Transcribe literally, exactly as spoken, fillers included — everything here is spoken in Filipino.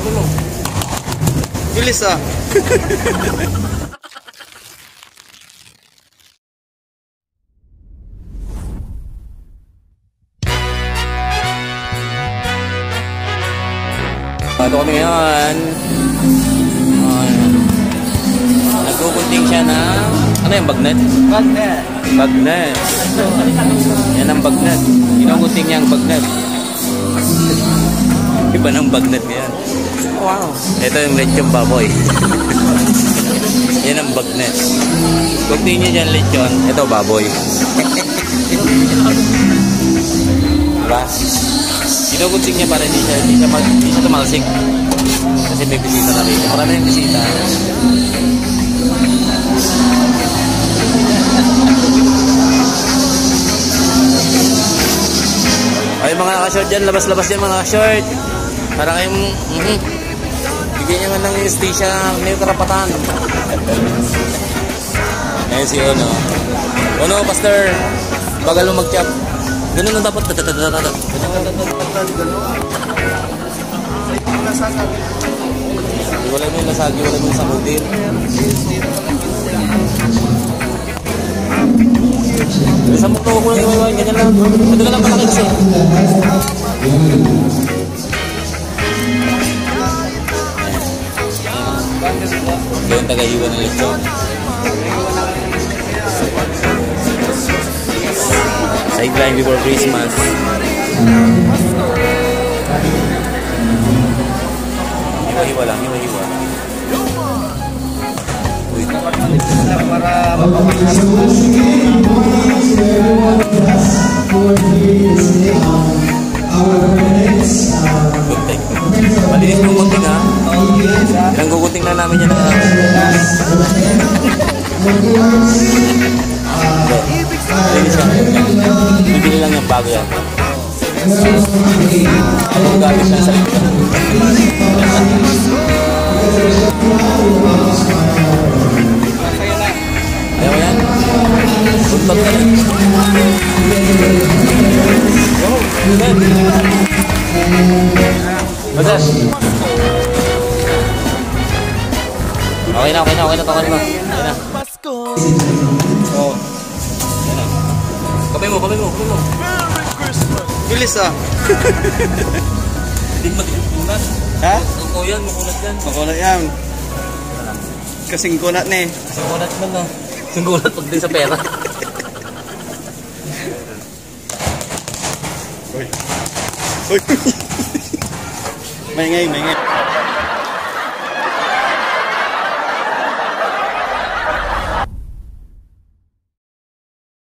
mo. Bilis ah. Ito kami ngayon. Nagkukunting siya na... Ano yung bagnet? Bagnet. Bagnet. Yan ang bagnet. Ginugunting niya ang bagnet. Iba ng bagnet yan. Wow. Ito yung lechon baboy. Yan ang bagnet. Kunting niya dyan lechon. Ito baboy. Diba? Ginugunting niya para hindi siya, hindi siya, hindi siya tumalsik. Kasi may bisita na rin. Marami yung bisita. Ay mga naka-short dyan, labas-labas dyan mga naka-short. Para kayong, mm -hmm. Bigyan nyo nga ng justisya, may karapatan. Ngayon si Ono. Ono, pastor. Bagal mo mag-chop. Ganun ang dapat. Wala mo yung lasagi, wala mo yung samutin. Sa mukha ko lang iwain, ganyan lang. Ito ka lang malaki kasi. Yung taga-iwan ng lechon. Sideline before Christmas. Hiwa-hiwa lang, hiwa-hiwa. Uy. Para mapapagkas. Gunting. Malinis mo gunting ha. Ilang gugunting na namin yan na. Malinis yan. Bibili lang yung bago yan. Ano gamit lang sa likod. Ayaw yan. Buntot ka yan. Go. Bagas. Okay na, okay na, okay na, okay na. Okay na. Oh. Kamay mo, kamay mo, kamay mo. Bilis ah. Hindi matikunat. Ha? Ikaw yan, makunat yan. Makulat yan. Kasing kunat na eh. Singkunat man na. Singkunat pag din sa pera. Uy. Uy. Maingay, maingay.